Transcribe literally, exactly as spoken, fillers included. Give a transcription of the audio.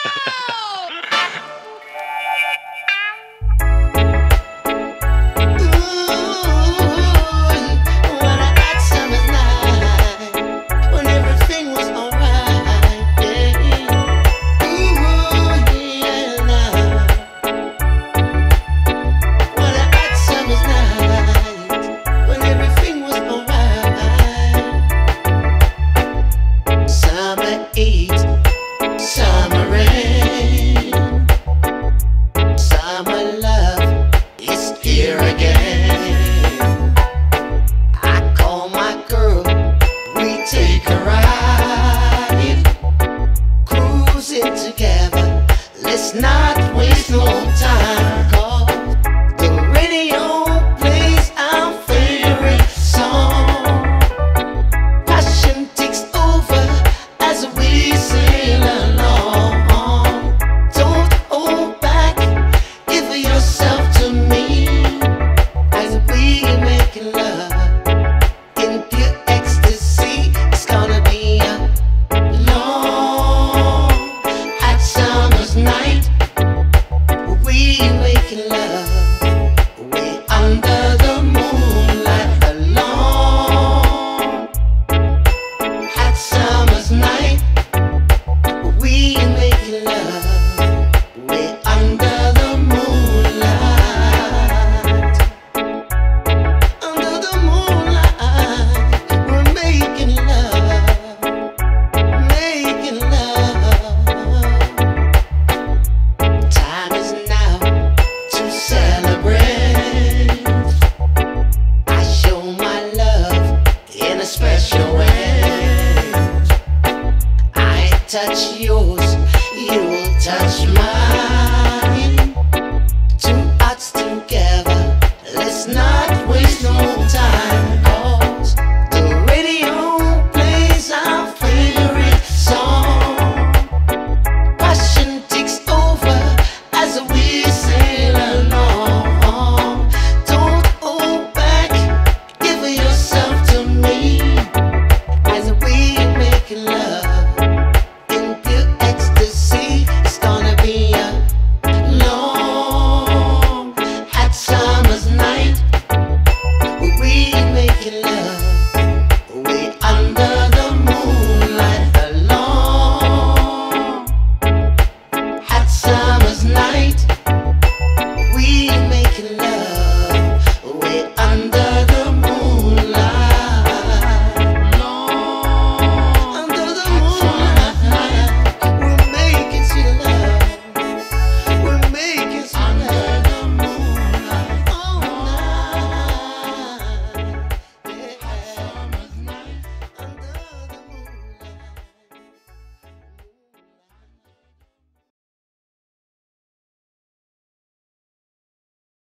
Let's not waste no time, 'cause the radio plays our favorite song. Passion takes over as we sail along. Don't hold back, give yourself to me as we make love in pure ecstasy. It's gonna be a long hot summer's night. We making love, we under the moonlight. A long hot summer's night. We making love, we under the moonlight. Under the moonlight, we're making love, making love. Time is now to celebrate. I show my love in a special way. I touch yours, you will touch mine.